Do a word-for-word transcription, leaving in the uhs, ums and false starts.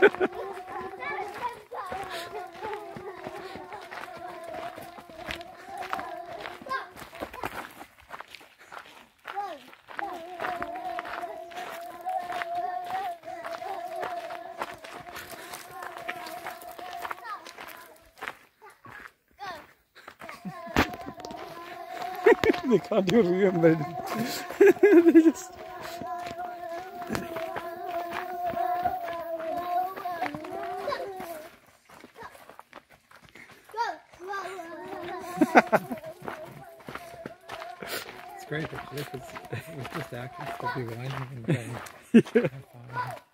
They can't even remember. They just. It's great actually, because with just acting, they'll be whining and playing. Yeah.